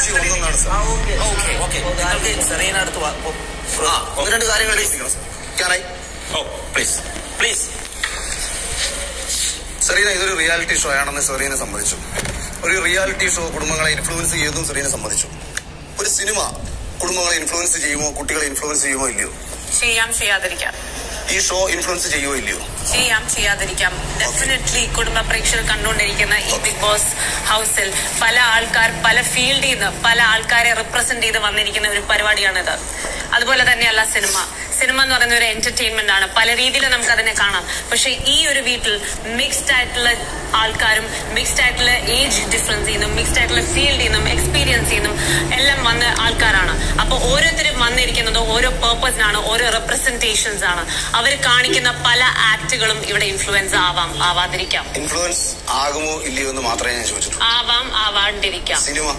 ഒന്നാണ് സാർ. നിങ്ങൾക്ക് സെറീന അടുത്ത് ഒന്ന് രണ്ട് കാര്യങ്ങൾ പ്ലീസ് പ്ലീസ്. സെറീന ഇതൊരു റിയാലിറ്റി ഷോ ആണെന്ന് സെറീനെ സമ്മതിച്ചു. ഒരു റിയാലിറ്റി ഷോ കുടുംബങ്ങളെ ഇൻഫ്ലുവൻസ് ചെയ്തതും സെറീനെ സമ്മതിച്ചു. ഒരു സിനിമ കുടുംബങ്ങളെ ഇൻഫ്ലുവൻസ് ചെയ്യുമോ, കുട്ടികളെ ഇൻഫ്ലുവൻസ് ചെയ്യുമോ ഇല്ലയോ? ചെയ്യാതിരിക്കാം. ഈ ഷോ ഇൻഫ്ലുവൻസ് ചെയ്യുമോ ഇല്ലയോ? ചെയ്യാതിരിക്കാം. ഡെഫിനറ്റ്ലി കുടുംബ പ്രേക്ഷകർ കണ്ടുകൊണ്ടിരിക്കുന്ന ഈ ബിഗ് ബോസ് ഹൗസിൽ പല ആൾക്കാർ പല ഫീൽഡിൽ നിന്ന് പല ആൾക്കാരെ റിപ്രസെന്റ് ചെയ്ത് വന്നിരിക്കുന്ന ഒരു പരിപാടിയാണിത്. അതുപോലെ തന്നെയല്ല സിനിമ എന്ന് പറയുന്ന ഒരു എന്റർടൈൻമെന്റ് ആണ്. പല രീതിയിൽ നമുക്ക് അതിനെ കാണാം. പക്ഷെ ഈ ഒരു വീട്ടിൽ മിക്സ്ഡ് ആയിട്ടുള്ള ആൾക്കാരും മിക്സ്ഡ് ആയിട്ടുള്ള ഏജ് ഡിഫറൻസ് ചെയ്യുന്നതും മിക്സ്ഡ് ആയിട്ടുള്ള ഫീൽഡിൽ നിന്നും എക്സ്പീരിയൻസ് ചെയ്യുന്നതും എല്ലാം വന്ന ആൾക്കാരാണ്. അപ്പൊ ഓരോരുത്തരും വന്നിരിക്കുന്നത് ഓരോ പേർപ്പസിനാണ്, ഓരോ റെപ്രസെന്റേഷൻസ് ആണ്. അവർ കാണിക്കുന്ന പല ആക്ടുകളും ഇവിടെ ഇൻഫ്ലുവൻസ് ആവാതിരിക്കാം. ഇൻഫ്ലുവൻസ് ആകുമോ ഇല്ലയോ എന്ന് മാത്രമേ ഞാൻ ചോദിച്ചു. ആവാണ്ടിരിക്കാം.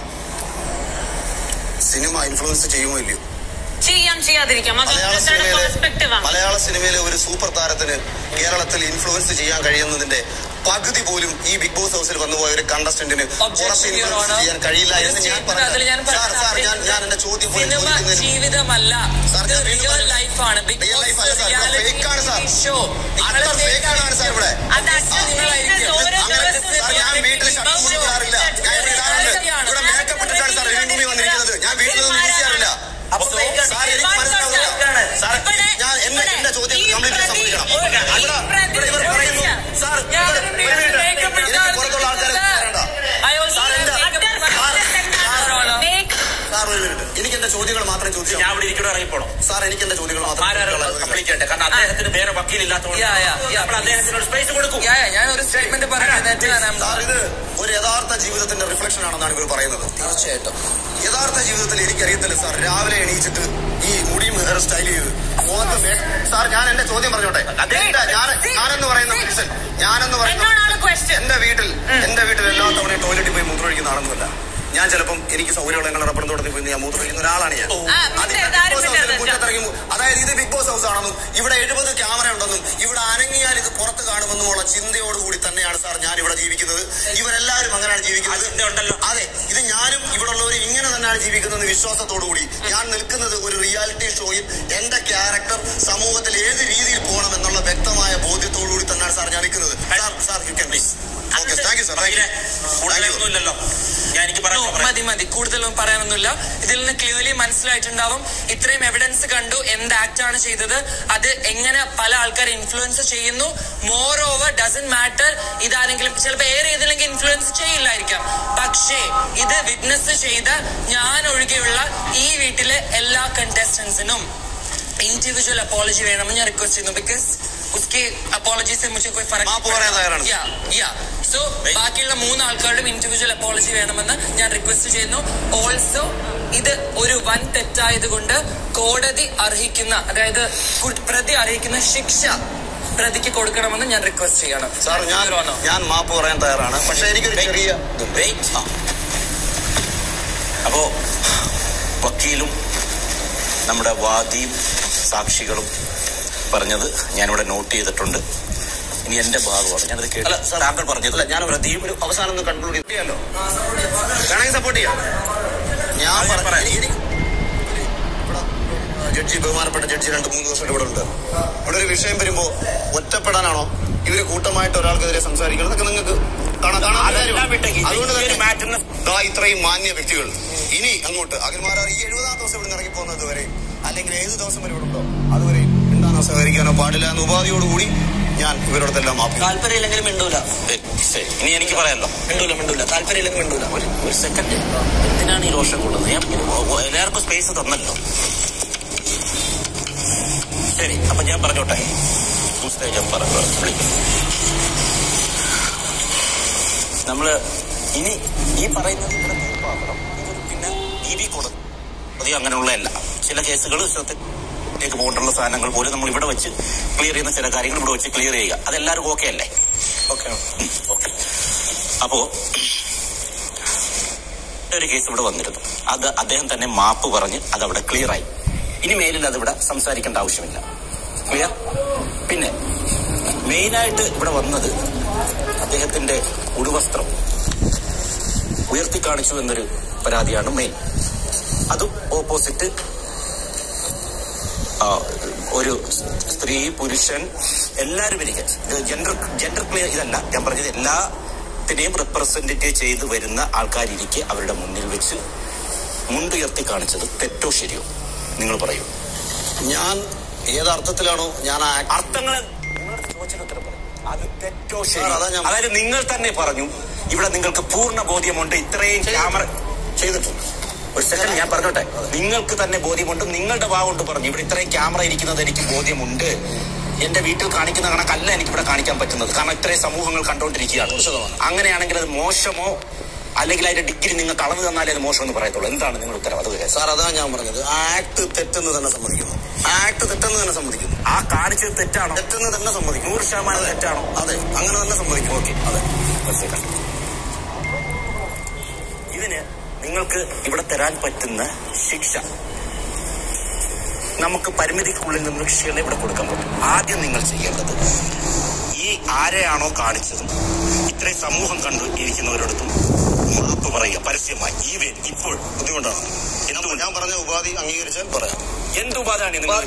സിനിമ ഇൻഫ്ലുവൻസ് ചെയ്യുമോ ഇല്ലയോ? ചെയ്യാതിരിക്കാം. മലയാള സിനിമയിലെ ഒരു സൂപ്പർ താരത്തിന് കേരളത്തിൽ ഇൻഫ്ലുവൻസ് ചെയ്യാൻ കഴിയുന്നതിന്റെ പകുതി പോലും ഈ ബിഗ് ബോസ് ഹൗസിൽ വന്നുപോയ ഒരു കണ്ടസ്റ്റന്റിന് ചെയ്യാൻ കഴിയില്ല എന്ന് ഞാൻ പറഞ്ഞു. ഞാൻ എന്റെ ചോദ്യം ജീവിതമല്ല, ലൈഫാണ്. സാർ ഇവിടെ ഞാൻ വീട്ടിൽ ശക്തിക്കാറില്ല. ഇവിടെ മേക്കപ്പ് ഇട്ടിട്ടാണ് സാർ ലിവിംഗ് റൂമിൽ വന്നിരിക്കുന്നത്. ഞാൻ വീട്ടിൽ നിന്നും വീശാറില്ല. സാർ എനിക്ക് മനസ്സിലാവില്ല. സാർ ഞാൻ എന്റെ ചോദ്യം കംപ്ലീറ്റ് സമ്മതിക്കണം. ഇവർ പറയുന്നു സാർ എനിക്ക് പുറത്തുള്ള ആൾക്കാരെ സാർ ഒരു മിനിറ്റ്, എനിക്ക് എന്റെ ചോദ്യങ്ങൾ മാത്രം ചോദിച്ചു. ഞാൻ ഇവിടെ ഇരിക്കണോ ഇറങ്ങിപ്പോണം സാർ? എനിക്ക് എന്റെ ചോദ്യങ്ങൾ മാത്രം കംപ്ലീറ്റ് ചെയ്യട്ടെ. കാരണം അദ്ദേഹത്തിന് വേറെ വക്കീലില്ലാത്തതുകൊണ്ട് അദ്ദേഹത്തിന് സ്പേസ് കൊടുക്കും. ഞാൻ ഒരു സ്റ്റേറ്റ്മെന്റ് പറയാം. സാർ ഇത് ഒരു യഥാർത്ഥ ജീവിതത്തിന്റെ റിഫ്ലക്ഷൻ ആണെന്നാണ് ഇവർ പറയുന്നത്. തീർച്ചയായിട്ടും യഥാർത്ഥ ജീവിതത്തിൽ എനിക്കറിയത്തില്ല സാർ. രാവിലെ എണീച്ചിട്ട് ഈ മുടിയും ഹെയർ സ്റ്റൈൽ ചെയ്ത് സാർ ഞാൻ എന്റെ ചോദ്യം പറഞ്ഞോട്ടെ. ഞാനെന്ന് പറയുന്ന മനുഷ്യൻ എന്റെ വീട്ടിൽ എല്ലാ തവണയും ടോയ്ലറ്റിൽ പോയി മൂത്രമൊഴിക്കുന്ന ആളൊന്നുമല്ല. ഞാൻ ചിലപ്പം എനിക്ക് സൗകര്യമുള്ള ഞങ്ങളുടെ റബ്ബർ തോട്ടത്തിൽ പോയി ഞാൻ മൂത്രമൊഴിക്കുന്ന ഒരാളാണ് ഞാൻ. അതായത് ഇത് ബിഗ് ബോസ് ഹൗസ് ആണെന്നും ഇവിടെ 70 ക്യാമറ ഉണ്ടെന്നും ഇവിടെ അനങ്ങിയാൽ ഇത് പുറത്ത് കാണുമെന്നുമുള്ള ചിന്തയോടുകൂടി തന്നെയാണ് സാർ ഞാൻ ഇവിടെ ജീവിക്കുന്നത്. ഇവരെല്ലാവരും അങ്ങനെയാണ് ജീവിക്കുന്നത്. അതെ, ഇത് ഞാനും ഇവിടെ ഉള്ളവർ ഇങ്ങനെ തന്നെയാണ് ജീവിക്കുന്നത് വിശ്വാസത്തോടുകൂടി ഞാൻ നിൽക്കുന്നത്. ഒരു റിയാലിറ്റി ഷോയിൽ എന്റെ ക്യാരക്ടർ സമൂഹത്തിൽ ഏത് രീതിയിൽ പോകണം എന്നുള്ള വ്യക്തമായ ബോധ്യത്തോടുകൂടി തന്നെയാണ് സാർ ഞാൻ നിൽക്കുന്നത്. Sir you can please. മതി, കൂടുതലൊന്നും പറയാനൊന്നുമില്ല. ഇതിൽ നിന്ന് ക്ലിയർലി മനസ്സിലായിട്ടുണ്ടാവും. ഇത്രയും എവിഡൻസ് കണ്ടു എന്ത് ആക്ടാണ് ചെയ്തത്, അത് എങ്ങനെ പല ആൾക്കാരെ ഇൻഫ്ലുവൻസ് ചെയ്യുന്നു. മോർ ഓവർ ഡസന്റ് മാറ്റർ ഇതാരെങ്കിലും ചിലപ്പോൾ ഏറെ ചെയ്തില്ലെങ്കിൽ ഇൻഫ്ലുവൻസ് ചെയ്യില്ലായിരിക്കാം. പക്ഷേ ഇത് വിറ്റ്നസ് ചെയ്ത ഞാൻ ഒഴികെയുള്ള ഈ വീട്ടിലെ എല്ലാ കണ്ടസ്റ്റൻസിനും इंडिविजुअल अपॉलजी വേണമെന്ന് ഞാൻ റിക്വസ്റ്റ് ചെയ്യുന്നു. ബിക്കോസ് उसके अपॉलजी से मुझे कोई फर्क സോ ബാക്കിയുള്ള 3 ആൾക്കാരുടെയും ഇൻഡിവിജ്വൽ അപ്പോളജി വേണമെന്ന് ഞാൻ റിക്വസ്റ്റ് ചെയ്യുന്നു. ഓൾസോ ഇത് ഒരു വൻ തെറ്റായതുകൊണ്ട് കോടതി അർഹിക്കുന്ന, അതായത് പ്രതി അർഹിക്കുന്ന ശിക്ഷ പ്രതിക്ക് കൊടുക്കണമെന്ന് ഞാൻ റിക്വസ്റ്റ് ചെയ്യണം. സാർ ഞാൻ മാപ്പ് പറയാൻ തയ്യാറാണ്. പക്ഷെ എനിക്കൊരു ചെറിയ അപ്പോ വക്കീലും നമ്മുടെ വാദിയും സാക്ഷികളും പറഞ്ഞത് ഞാനിവിടെ നോട്ട് ചെയ്തിട്ടുണ്ട്. ഇനി എന്റെ ഭാഗമാണ് ഞാനത് കേട്ടില്ല. താങ്കൾ പറഞ്ഞതല്ല, ഞാൻ പ്രതിയും ഒരു അവസാനം ഒന്ന് കൺക്ലൂഡ് ചെയ്യാമല്ലോ, വേണമെങ്കിൽ സപ്പോർട്ട് ചെയ്യാം. ഞാൻ പറയാം, ജഡ്ജി ബഹുമാനപ്പെട്ട ജഡ്ജി 2-3 ദിവസം ഇവിടെ ഉണ്ട്. ഇവിടെ ഒരു വിഷയം വരുമ്പോ ഒറ്റപ്പെടാനാണോ ഇവര് കൂട്ടമായിട്ട് ഒരാൾക്കെതിരെ സംസാരിക്കണം എന്നൊക്കെ നിങ്ങൾക്ക് അതുകൊണ്ട് തന്നെ ഇത്രയും മാന്യ വ്യക്തികൾ ഇനി അങ്ങോട്ട് അഖിൽമാരാർ ഈ 70-ാം ദിവസം ഇവിടെ ഇറങ്ങി പോകുന്നത് വരെ അല്ലെങ്കിൽ ഏത് ദിവസം വരെ ഇവിടെ ഉണ്ടോ അതുവരെ മിണ്ടാനോ സഹകരിക്കാനോ പാടില്ല എന്ന ഉപാധിയോടുകൂടി ഞാൻ ഇവരോടത്തെല്ലാം മാപ്പ്. താല്പര്യമില്ലെങ്കിലും മിണ്ടൂല. ഇനി എനിക്ക് പറയാമല്ലോ, മിണ്ടൂല താല്പര്യമില്ലെങ്കിൽ മിണ്ടൂല. ഒരു സെക്കൻഡ്, എന്തിനാണ് ഈ രോഷം കൊള്ളുന്നത്? ഞാൻ എല്ലാവർക്കും സ്പേസ് തന്നല്ലോ. ശരി, അപ്പൊ ഞാൻ പറഞ്ഞോട്ടെ. നമ്മള് ഇനി ഈ പറയുന്നത് ഇവിടെ തീർപ്പാക്കണം. പിന്നെ DB കോടതി അങ്ങനെയുള്ളതല്ല. ചില കേസുകൾ േക്ക് പോകേണ്ടുള്ള സാധനങ്ങൾ പോലും നമ്മൾ ഇവിടെ വെച്ച് ക്ലിയർ ചെയ്യുന്ന ചില കാര്യങ്ങൾ ഇവിടെ വെച്ച് ക്ലിയർ ചെയ്യുക. അതെല്ലാവരും ഓക്കെ അല്ലേ? ഓക്കെ. അപ്പോ ഒരു കേസ് ഇവിടെ വന്നിരുന്നു. അത് അദ്ദേഹം തന്നെ മാപ്പ് പറഞ്ഞ് അതവിടെ ക്ലിയറായി. ഇനി മേലിൽ അതിവിടെ സംസാരിക്കേണ്ട ആവശ്യമില്ല. ക്ലിയർ. പിന്നെ മെയിനായിട്ട് ഇവിടെ വന്നത് അദ്ദേഹത്തിന്റെ ഉടുവസ്ത്രം ഉയർത്തി കാണിച്ചു എന്നൊരു പരാതിയാണ് മെയിൻ. അതും ഓപ്പോസിറ്റ് ഒരു സ്ത്രീ പുരുഷൻ എല്ലാവരും ഇരിക്കും. ജെൻഡർ ക്ലിയർ ഇതല്ല ഞാൻ പറഞ്ഞത്. എല്ലാത്തിനെയും റെപ്രസെന്റേറ്റീവ് ചെയ്ത് വരുന്ന ആൾക്കാരിരിക്കെ അവരുടെ മുന്നിൽ വെച്ച് മുണ്ടുയർത്തി കാണിച്ചത് തെറ്റോ ശരിയോ നിങ്ങൾ പറയൂ. ഞാൻ ഏതർത്ഥത്തിലാണോ ഞാൻ അർത്ഥങ്ങൾ അത് തെറ്റോ ശരി? അതായത് നിങ്ങൾ തന്നെ പറഞ്ഞു ഇവിടെ നിങ്ങൾക്ക് പൂർണ്ണ ബോധ്യമുണ്ട് ഇത്രയും ക്യാമറ ചെയ്തിട്ടുണ്ട്. ഒരു സെക്കൻഡ് ഞാൻ പറഞ്ഞോട്ടെ. നിങ്ങൾക്ക് തന്നെ ബോധ്യമുണ്ട്, നിങ്ങളുടെ വാവുകൊണ്ട് പറഞ്ഞു ഇവിടെ ഇത്രയും ക്യാമറ ഇരിക്കുന്നത് എനിക്ക് ബോധ്യമുണ്ട്. എന്റെ വീട്ടിൽ കാണിക്കുന്ന കണക്കല്ല എനിക്കിവിടെ കാണിക്കാൻ പറ്റുന്നത്, കാരണം ഇത്രയും സമൂഹങ്ങൾ കണ്ടോണ്ടിരിക്കുകയാണ്. അങ്ങനെയാണെങ്കിൽ അത് മോശമോ അല്ലെങ്കിൽ അതിന്റെ ഡിഗ്രി നിങ്ങൾക്ക് അളവ് തന്നാലേ അത് മോശം എന്ന് പറയത്തുള്ളൂ. എന്താണ് നിങ്ങൾ ഉത്തരം? അത് സാർ അതാണ് ഞാൻ പറഞ്ഞത്. ആക്ട് തെറ്റെന്ന് തന്നെ സമ്മതിക്കുന്നു. ആക്ട് തെറ്റെന്ന് തന്നെ സമ്മതിക്കുന്നു. ആ കാണിച്ചത് തെറ്റാണോ? തെറ്റെന്ന് തന്നെ സമ്മതിക്കും. 100% തെറ്റാണോ? അതെ, അങ്ങനെ തന്നെ സമ്മതിക്കും. ഓക്കെ, അതെ. ഇതിന് നിങ്ങൾക്ക് ഇവിടെ തരാൻ പറ്റുന്ന ശിക്ഷ നമുക്ക് പരിമിതിക്കുള്ളിൽ നിന്ന് ശിക്ഷകളെ ഇവിടെ കൊടുക്കാൻ പറ്റും. ആദ്യം നിങ്ങൾ ചെയ്യേണ്ടത് ഈ ആരെയാണോ കാണിച്ചതും ഇത്രയും സമൂഹം കണ്ടു ഇരിക്കുന്നവരോടത്തും മാപ്പ് പറയുക പരസ്യമായി. ഇപ്പോൾ ബുദ്ധിമുട്ടാണ്. എന്തുകൊണ്ട് ഞാൻ പറഞ്ഞ ഉപാധി അംഗീകരിച്ചാൽ പറയാം. എന്ത് ഉപാധിയാണ് നാളെ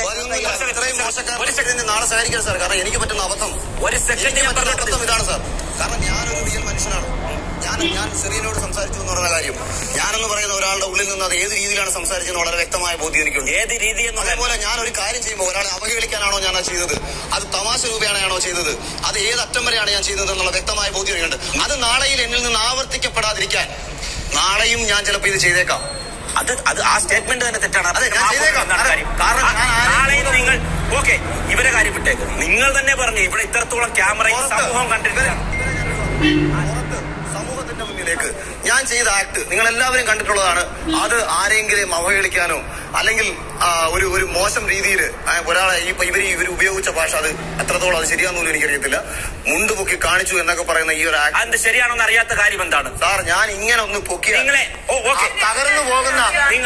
സഹകരിക്കാൻ സാർ. കാരണം എനിക്ക് പറ്റുന്ന അബദ്ധം ഒരു സെക്കൻഡ് അബദ്ധം ഇതാണ് സാർ. കാരണം ഞാനൊരു റിയൽ മനുഷ്യനാണ്. ഞാൻ സിറിയനോട് സംസാരിച്ചു എന്ന് പറഞ്ഞ കാര്യം ഞാനെന്ന് പറയുന്ന ഒരാളുടെ ഉള്ളിൽ നിന്ന് അത് ഏത് രീതിയിലാണ് സംസാരിച്ചതെന്ന് വളരെ വ്യക്തമായ ബോധ്യം എനിക്കുണ്ട്. ഏത് രീതി എന്ന് അതേപോലെ ഞാൻ ഒരു കാര്യം ചെയ്യുമ്പോൾ ഒരാളെ അവഹേളിക്കാനാണോ ഞാൻ ചെയ്തത്, അത് തമാശ രൂപയാണോ ചെയ്തത്, അത് ഏത് അറ്റം വരെയാണ് ഞാൻ ചെയ്തത് എന്നുള്ള വ്യക്തമായ ബോധ്യം എനിക്കുണ്ട്. അത് നാളെയിൽ എന്നിൽ നിന്ന് ആവർത്തിക്കപ്പെടാതിരിക്കാൻ നാളെയും ഞാൻ ചിലപ്പോൾ ഇത് ചെയ്തേക്കാം. അത് ആ സ്റ്റേറ്റ്മെന്റ് തന്നെ തെറ്റാണ്. അതെ, ഞാൻ ചെയ്തേക്കാം. കാരണം നാളെയും നിങ്ങൾ ഓക്കെ ഇവരെ കാര്യം വിട്ടേക്ക്. നിങ്ങൾ തന്നെ പറഞ്ഞു ഇവിടെ ഇത്രത്തോളം ക്യാമറ സമൂഹം കണ്ടിരിക്കുകയാണ്. സമൂഹത്തിന്റെ മുന്നിലേക്ക് ഞാൻ ചെയ്ത ആക്ട് നിങ്ങൾ എല്ലാവരും കണ്ടിട്ടുള്ളതാണ്. അത് ആരെങ്കിലും അവഹേളിക്കാനോ അല്ലെങ്കിൽ ഒരു മോശം രീതിയിൽ ഒരാളെ ഇവർ ഉപയോഗിച്ച ഭാഷ അത് എത്രത്തോളം അത് ശരിയാണെന്നൊന്നും എനിക്കറിയത്തില്ല. മുണ്ട് പൊക്കി കാണിച്ചു എന്നൊക്കെ പറയുന്ന ഈ ഒരു ആക്ട് അത് ശരിയാണോന്ന് അറിയാത്ത കാര്യം എന്താണ് സാർ? ഞാൻ ഇങ്ങനെ ഒന്ന് പൊക്കി നിങ്ങളെ തകർന്നു പോകുന്ന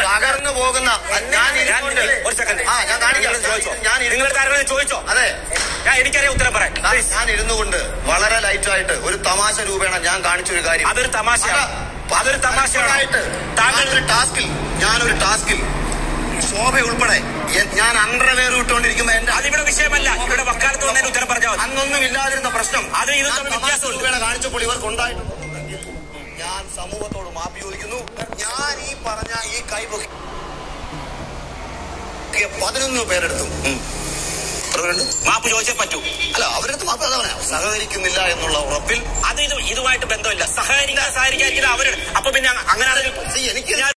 ഒരു സെക്കൻഡ് ഞാൻ കാണിക്കാം. നിങ്ങൾ ചോദിച്ചോ? അതെ, എനിക്കറിയാം ഉത്തരം പറയാം. ഞാൻ ഇരുന്നു കൊണ്ട് വളരെ ലൈറ്റായിട്ട് ഒരു തമാശ രൂപേണ ഞാൻ കാണിച്ചൊരു കാര്യം. അതൊരു തമാശയാണ്. ഞാനൊരു ടാസ്കിൽ ശോഭ ഉൾപ്പെടെ ഞാൻ അണ്ടർവെയർ ഇട്ടുകൊണ്ടിരിക്കുമ്പോ അതിവിടെ വിഷയമല്ല. ഇവിടെ വക്കാലത്ത് വന്നതിന് ഉത്തരം പറഞ്ഞാൽ അന്നൊന്നും ഇല്ലാതിരുന്ന പ്രശ്നം അത് രൂപേണ കാണിച്ചപ്പോൾ ഇവർക്ക് ഉണ്ടായിട്ടുണ്ട്. ഞാൻ സമൂഹത്തോട് മാപ്പ് ചോദിക്കുന്നു. ഞാൻ ഈ പറഞ്ഞ ഈ കൈപൊക്കി 11 പേരെടുത്തു മാപ്പ് ചോദിച്ചേ പറ്റൂ. അല്ല, അവരടുത്ത് മാപ്പ് സഹകരിക്കുന്നില്ല എന്നുള്ള ഉറപ്പിൽ അത് ഇതുമായിട്ട് ബന്ധമില്ല. സഹകരിക്കാതിരിക്കുന്നത് അവരുടെ. അപ്പൊ പിന്നെ അങ്ങനെ എനിക്ക്